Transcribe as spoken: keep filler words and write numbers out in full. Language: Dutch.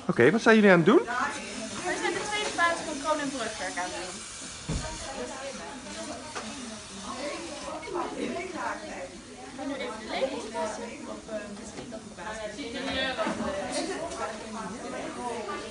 okay, wat zijn jullie aan het doen? Wij zijn de tweede fase van kroon- en brugwerk aan het doen. Ik ga nu even de lepels testen. Of uh, misschien dat het basis is.